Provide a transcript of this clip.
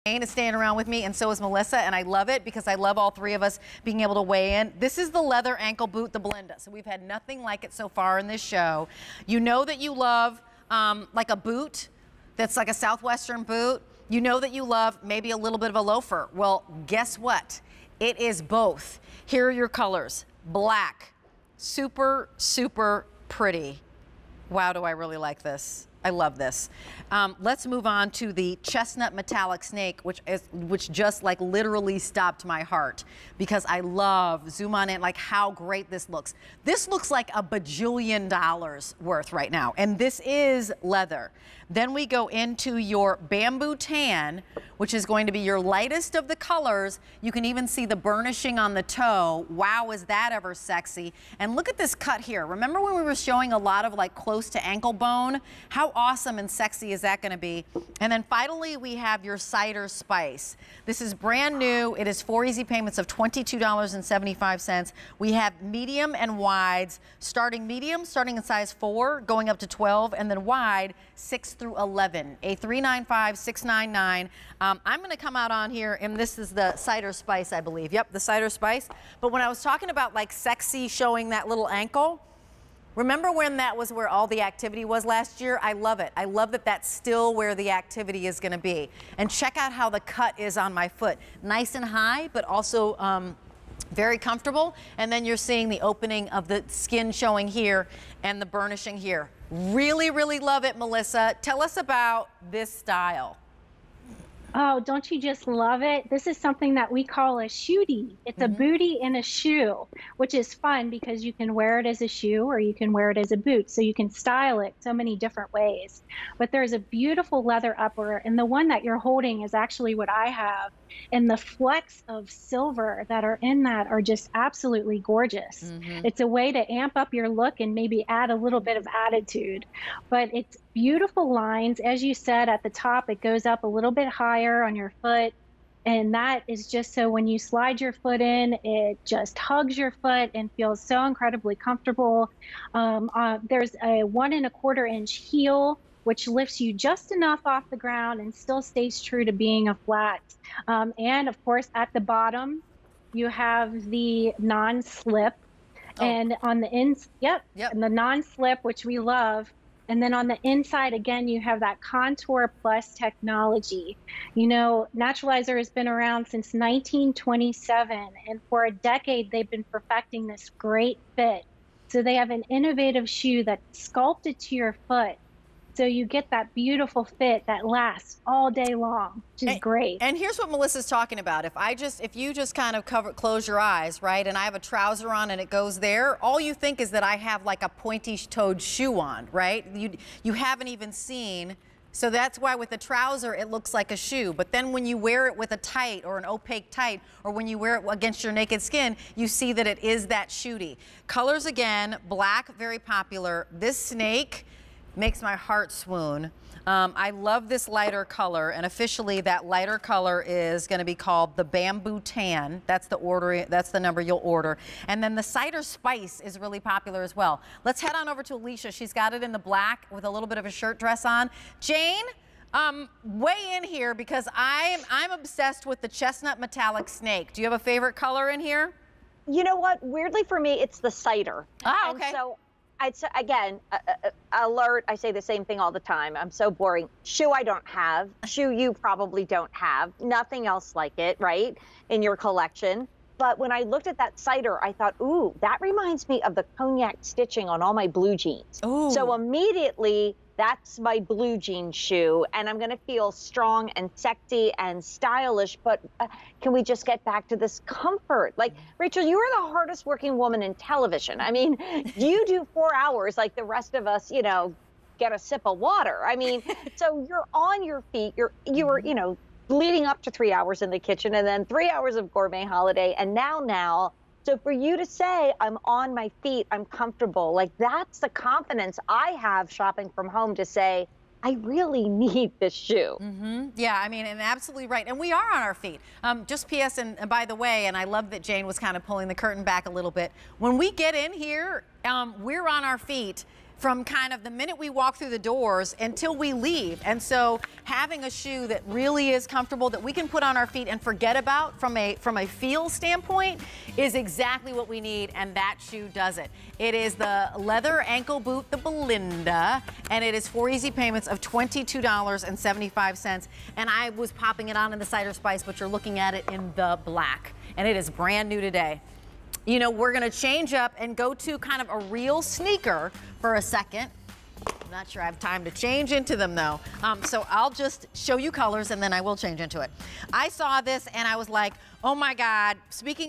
Jane is staying around with me, and so is Melissa, and I love it because I love all three of us being able to weigh in. This is the leather ankle boot, the Belinda. So we've had nothing like it so far in this show. You know that you love like a boot that's like a Southwestern boot. You know that you love maybe a little bit of a loafer. Well, guess what? It is both. Here are your colors. Black, super, super pretty. Wow, do I really like this. I love this. Let's move on to the chestnut metallic snake, which just like literally stopped my heart because I love, zoom on in, like how great this looks. This looks like a bajillion dollars worth right now, and this is leather. Then we go into your bamboo tan, which is going to be your lightest of the colors. You can even see the burnishing on the toe. Wow, is that ever sexy. And look at this cut here. Remember when we were showing a lot of like close to ankle bone? How awesome and sexy is that going to be? And then finally, we have your cider spice. This is brand new. It is 4 easy payments of $22.75. We have medium and wides, starting medium, starting in size 4, going up to 12, and then wide, 6 through 11. A 395, 699. I'm going to come out on here, and this is the cider spice, I believe. Yep, the cider spice. But when I was talking about like sexy showing that little ankle, remember when that was where all the activity was last year? I love it. I love that that's still where the activity is going to be. And check out how the cut is on my foot. Nice and high, but also very comfortable. And then you're seeing the opening of the skin showing here and the burnishing here. Really, really love it, Melissa. Tell us about this style. Oh, don't you just love it? This is something that we call a shootie. It's a bootie in a shoe, which is fun because you can wear it as a shoe or you can wear it as a boot. So you can style it so many different ways. But there's a beautiful leather upper, and the one that you're holding is actually what I have. And the flecks of silver that are in that are just absolutely gorgeous. It's a way to amp up your look and maybe add a little bit of attitude. But it's beautiful lines. As you said, at the top, it goes up a little bit higher on your foot. And that is just so when you slide your foot in, it just hugs your foot and feels so incredibly comfortable. There's a 1 1/4 inch heel, which lifts you just enough off the ground and still stays true to being a flat. And of course, at the bottom, you have the non-slip. And on the and the non-slip, which we love. And then on the inside, again, you have that Contour Plus technology. You know, Naturalizer has been around since 1927, and for a decade, they've been perfecting this great fit. So they have an innovative shoe that's sculpted to your foot. So you get that beautiful fit that lasts all day long, which is great. And here's what Melissa's talking about. If you just kind of close your eyes, right, and I have a trouser on and it goes there, all you think is that I have like a pointy-toed shoe on, right? You haven't even seen. So that's why with the trouser, it looks like a shoe. But then when you wear it with a tight or an opaque tight, or when you wear it against your naked skin, you see that it is that shootie. Colors again, black, very popular. This snake makes my heart swoon. I love this lighter color, and officially that lighter color is going to be called the Bamboo Tan. That's the number you'll order. And then the Cider Spice is really popular as well. Let's head on over to Alicia. She's got it in the black with a little bit of a shirt dress on. Jane, weigh in here because I'm obsessed with the chestnut metallic snake. Do you have a favorite color in here? You know what? Weirdly for me, it's the cider. Ah, okay. And so I'd say, again, alert, I say the same thing all the time. I'm so boring. Shoe I don't have. Shoe you probably don't have. Nothing else like it, right, in your collection. But when I looked at that cider, I thought, ooh, that reminds me of the cognac stitching on all my blue jeans. Ooh. So immediately, that's my blue jean shoe, and I'm going to feel strong and sexy and stylish, but can we just get back to this comfort? Like, Rachel, you are the hardest working woman in television. I mean, you do 4 hours like the rest of us, you know, get a sip of water. I mean, so you're on your feet, you're, you know, leading up to 3 hours in the kitchen, and then 3 hours of gourmet holiday, and now. So for you to say, I'm on my feet, I'm comfortable, like that's the confidence I have shopping from home to say, I really need this shoe. Yeah, I mean, and absolutely right. And we are on our feet. Just P.S. And by the way, and I love that Jane was kind of pulling the curtain back a little bit. When we get in here, we're on our feet from kind of the minute we walk through the doors until we leave. And so having a shoe that really is comfortable, that we can put on our feet and forget about from a feel standpoint is exactly what we need, and that shoe does it. It is the leather ankle boot, the Belinda, and it is 4 easy payments of $22.75. And I was popping it on in the Cider Spice, but you're looking at it in the black, and it is brand new today. You know, we're gonna change up and go to kind of a real sneaker for a second. I'm not sure I have time to change into them though. So I'll just show you colors and then I will change into it. I saw this and I was like, oh my God, speaking